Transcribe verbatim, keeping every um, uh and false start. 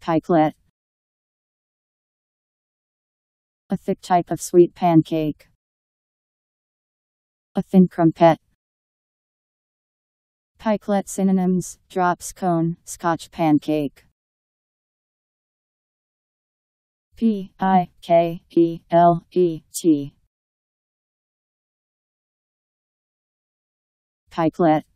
Pikelet. A thick type of sweet pancake. A thin crumpet. Pikelet synonyms: drops, cone, Scotch pancake. P I K E L E T. Pikelet.